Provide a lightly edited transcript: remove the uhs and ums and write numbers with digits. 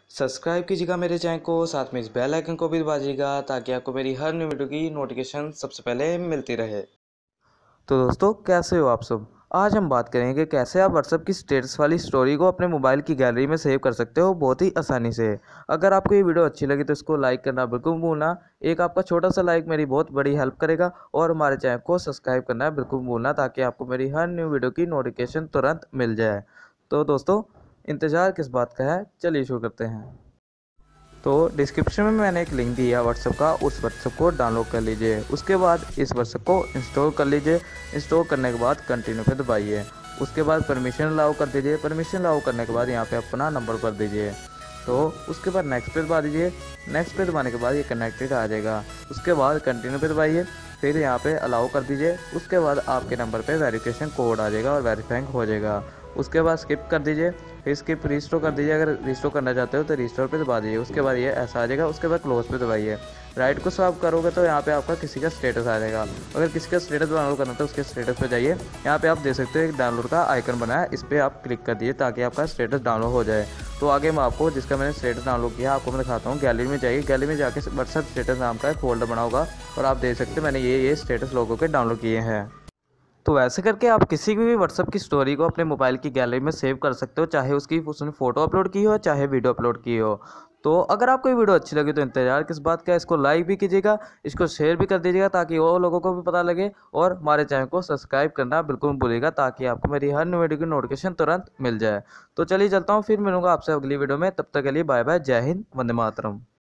Subscribe कीजिएगा मेरे channel को, साथ में इस बेल आइकन को भी दबाइएगा ताकि आपको मेरी हर न्यू वीडियो की नोटिफिकेशन सबसे पहले मिलती रहे। तो दोस्तों, कैसे हो आप सब। आज हम बात करेंगे कैसे आप व्हाट्सएप की स्टेटस वाली स्टोरी को अपने मोबाइल की गैलरी में सेव कर सकते हो बहुत ही आसानी से। अगर आपको ये वीडियो अच्छी लगी तो इसको लाइक करना बिल्कुल मत भूलना। एक आपका छोटा सा लाइक मेरी बहुत बड़ी हेल्प करेगा और हमारे चैनल को सब्सक्राइब करना बिल्कुल मत भूलना ताकि आपको मेरी हर न्यू वीडियो की नोटिफिकेशन तुरंत मिल जाए। तो दोस्तों, इंतज़ार किस बात का है, चलिए शुरू करते हैं। तो डिस्क्रिप्शन में मैंने एक लिंक दिया व्हाट्सएप का, उस व्हाट्सएप को डाउनलोड कर लीजिए। उसके बाद इस व्हाट्सएप को इंस्टॉल कर लीजिए। इंस्टॉल करने के बाद कंटिन्यू पे दबाइए। उसके बाद परमिशन अलाउ कर दीजिए। परमिशन अलाउ करने के बाद यहाँ पे अपना नंबर भर दीजिए। तो उसके बाद नेक्स्ट पे दबा दीजिए। नेक्स्ट पे दबाने के बाद ये कनेक्टेड आ जाएगा। उसके बाद कंटिन्यू पे दबाइए। फिर यहाँ पे अलाउ कर दीजिए। उसके बाद आपके नंबर पे वेरिफिकेशन कोड आ जाएगा और वेरीफाइंग हो जाएगा। उसके बाद स्किप कर दीजिए। फिर स्किप रिस्टोर कर दीजिए। अगर रिस्टोर करना चाहते हो तो रिस्टोर पे दबा दीजिए। उसके बाद ये ऐसा आ जाएगा। उसके बाद क्लोज पे दबाइए। राइट को स्वाइप करोगे तो यहाँ पे आपका किसी का स्टेटस आ जाएगा। अगर किसी का स्टेटस डाउनलोड करना है तो उसके स्टेटस पे जाइए। यहाँ पे आप देख सकते हो एक डाउनलोड का आइकन बना है, इस पर आप क्लिक कर दीजिए ताकि आपका स्टेटस डाउनलोड हो जाए। तो आगे मैं आपको जिसका मैंने स्टेटस डाउनलोड किया आपको मैं दिखाता हूँ। गैलरी में जाइए। गैलरी में जाके व्हाट्सएप स्टेटस नाम का एक फोल्डर बना होगा और आप देख सकते हैं मैंने ये स्टेटस लोगों के डाउनलोड किए हैं। तो वैसे करके आप किसी भी व्हाट्सएप की स्टोरी को अपने मोबाइल की गैलरी में सेव कर सकते हो, चाहे उसने फ़ोटो अपलोड की हो चाहे वीडियो अपलोड की हो। तो अगर आपको ये वीडियो अच्छी लगी तो इंतजार किस बात का, इसको लाइक भी कीजिएगा, इसको शेयर भी कर दीजिएगा ताकि और लोगों को भी पता लगे। और हमारे चैनल को सब्सक्राइब करना बिल्कुल मत भूलिएगा ताकि आपको मेरी हर न्यू वीडियो की नोटिफिकेशन तुरंत मिल जाए। तो चलिए चलता हूँ, फिर मिलूंगा आपसे अगली वीडियो में। तब तक के लिए बाय बाय, जय हिंद, वंदे मातरम।